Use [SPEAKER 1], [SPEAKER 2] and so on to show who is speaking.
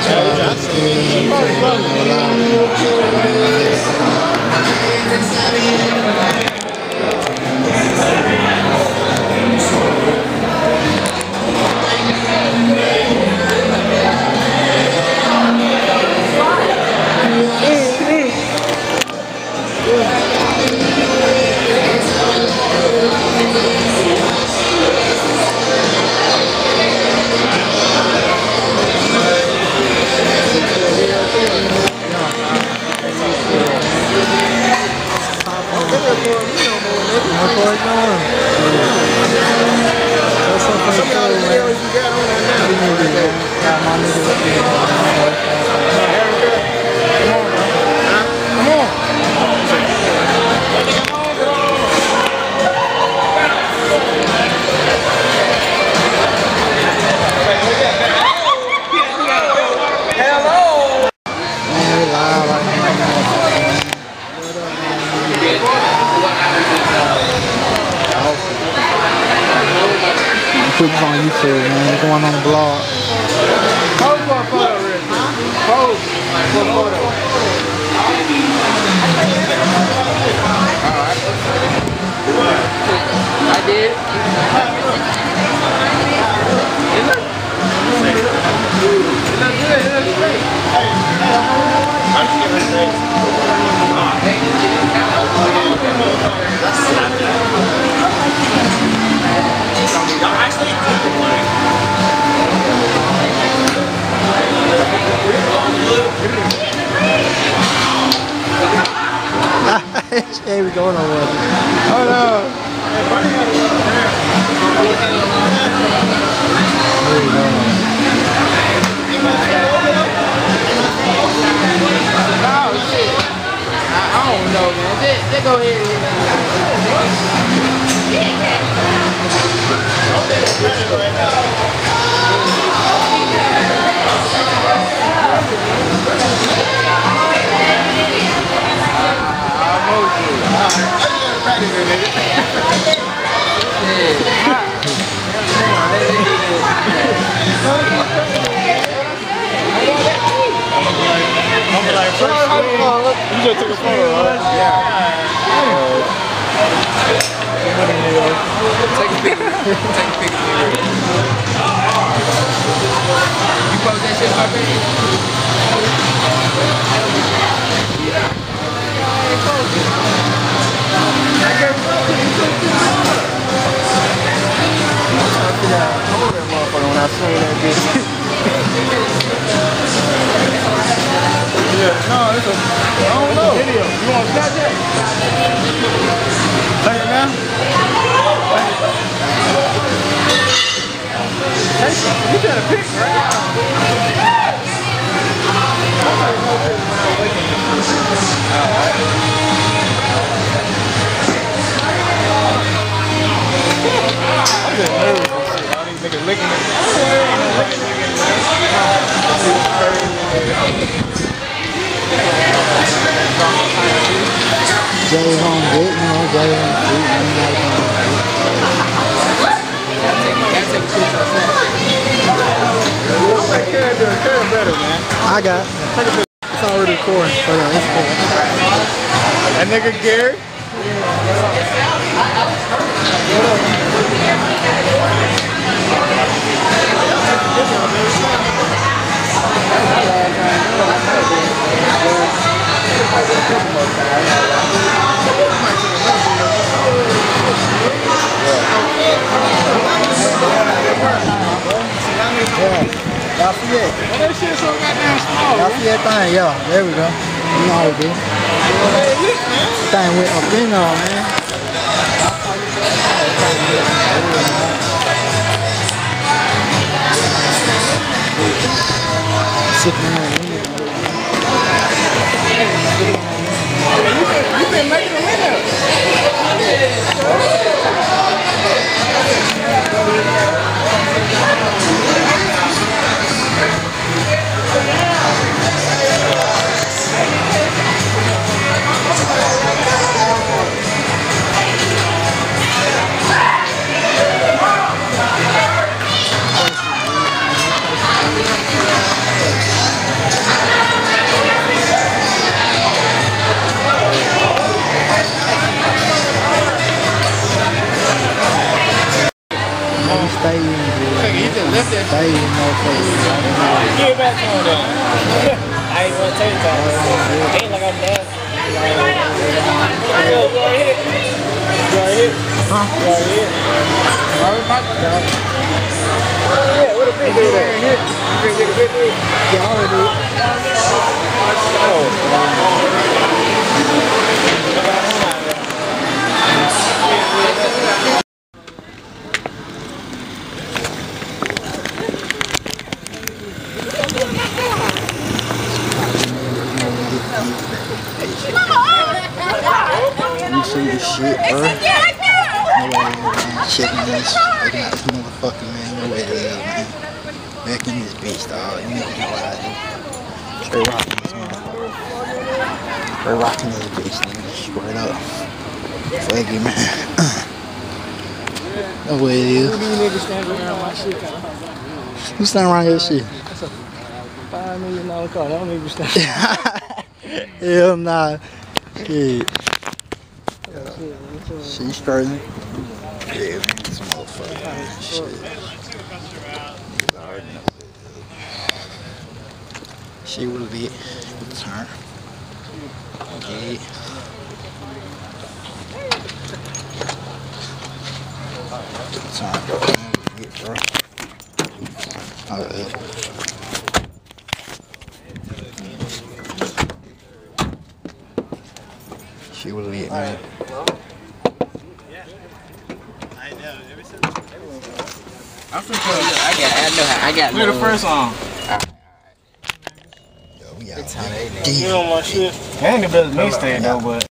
[SPEAKER 1] Put this on YouTube, man. Going on the blog.
[SPEAKER 2] Pose for a photo, Rick. Pose for a photo. Alright. I did. It looks good. It looks great. I'm just giving
[SPEAKER 1] Hey, we going on with it.
[SPEAKER 2] Oh no. Oh shit. I don't know, man. They go ahead you just took a photo, right? Yeah. Take a picture. Take a picture. You post that shit on my page? When I seen that bitch. Yeah, no, it's a, I don't know. Video. You want to catch it? Take it now? Hey, you got a pic, right? I'm just nervous and shit. All these niggas licking it.
[SPEAKER 1] Jay home gate, you know, Jay home street,
[SPEAKER 2] better, man.
[SPEAKER 1] I got it. It's already recording. So yeah, it's cool.
[SPEAKER 2] That nigga Gary.
[SPEAKER 1] Lafayette.
[SPEAKER 2] That shit so goddamn small.
[SPEAKER 1] Lafayette thing, yeah. There we go. You know how we do. Thing went up in there, man. Sitting there.
[SPEAKER 2] You been making a winner.
[SPEAKER 1] Stay with motherfuckers.
[SPEAKER 2] Give it back to him then. I ain't gonna take that. Ain't like I'm down. You already hit? You already hit?
[SPEAKER 1] Huh?
[SPEAKER 2] You already hit? Yeah, what a big dude at? You can get a big dude?
[SPEAKER 1] Yeah, I already did. You see this shit, bro? No way, man. Checking this. Looking at this motherfucker, man. No way to hell, man. Back in this bitch, dog. You niggas know what I do. Straight rocking this motherfucker. Straight rocking this bitch, nigga. Straight up. Fuck it, man. No way it is.
[SPEAKER 2] Who do you niggas stand around my shit?
[SPEAKER 1] Who's standing around your shit?
[SPEAKER 2] That's a $5 million car. I don't even stand.
[SPEAKER 1] Hell nah. Shit. She struggling. Yeah, man, this motherfucker, man. Shit. Niggas already know. She will be good turn. Okay. Good turn, bro. Get, bro. Alright. She will be, man.
[SPEAKER 2] I got play the first song.
[SPEAKER 1] Yo, we out.
[SPEAKER 2] You know my shit. That ain't the best mixtape though, but